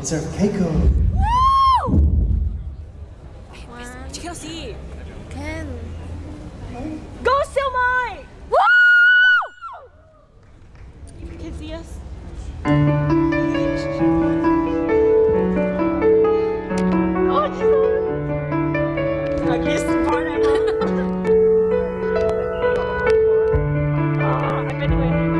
It's our Keiko. You cannot see. Can. Go, Silmai! Woo! If you can see us. Oh, Jesus! Ugliest part ever. I've been waiting.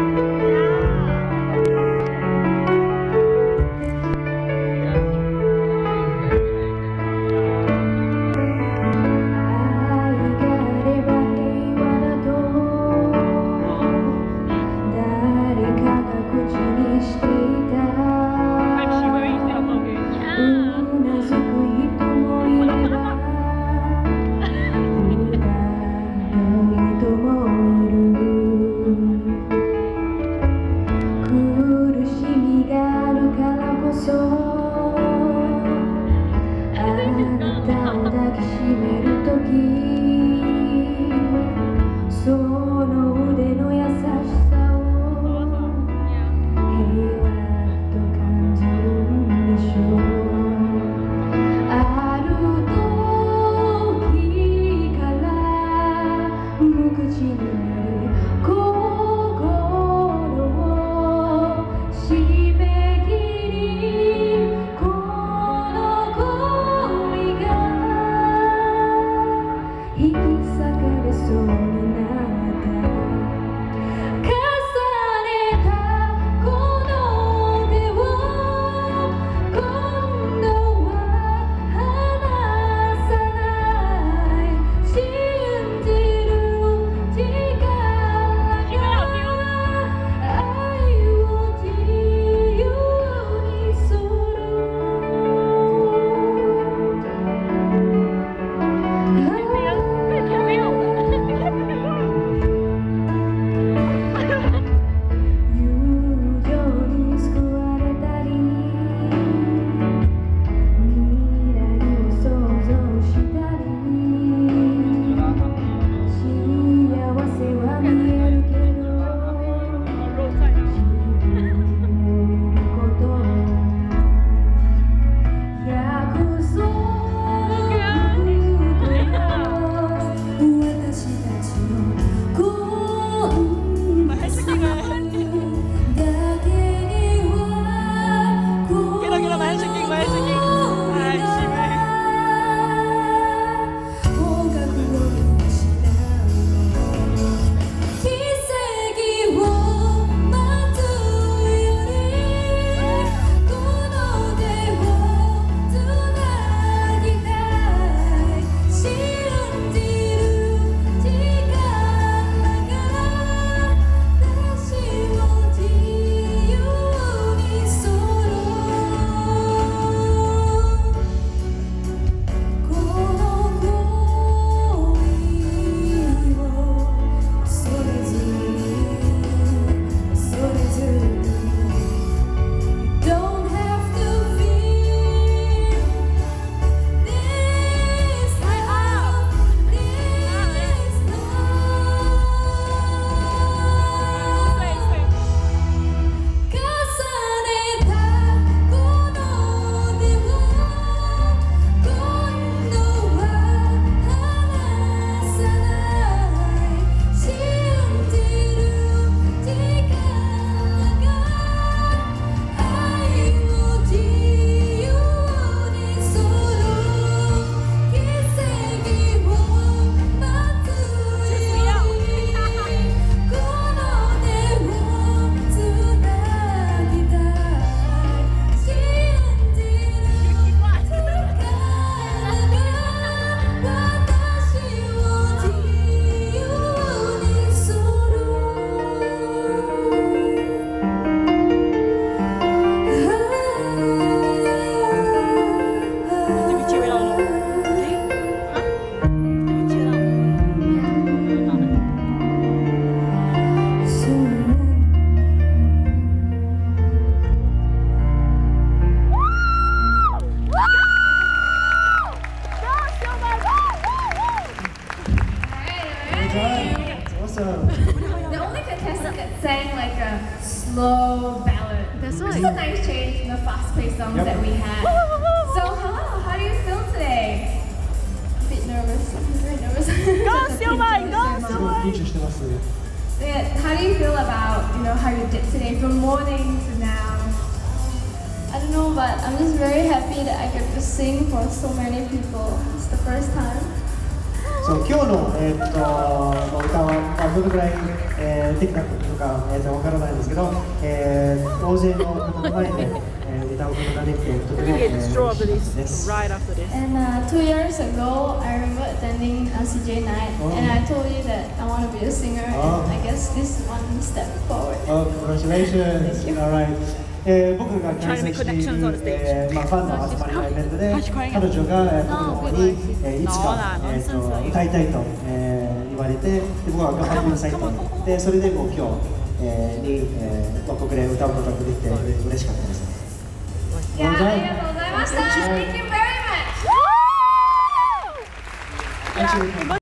sang like a slow ballad. That's Which is right. a nice change from the fast-paced songs Yep. that we had. So hello, how do you feel today? A bit nervous. I'm very nervous. Go Silmai, go すごい緊張してます。 How do you feel about how you did today from morning to now? I don't know, but I'm just very happy that I get to sing for so many people. It's the first time. そう今日の、歌は、どのくらい、できたのか、わからないんですけど、大勢の方の前で、歌うことができてとても We're gonna get straw after で this, す。 right after this. And 2 years ago, I remember attending CJ Night, and I told you that I want to be a singer. And I guess this is one step forward. Oh, congratulations! Alright. 僕が開催している、ファンの集まりのイベントで彼女が僕の方に、いつか、歌いたいと、言われてで僕は頑張ってくださいとでそれでもう今日、ここで歌うことができて嬉しかったです。 いや、ありがとうございました。Thank you very much. Actually,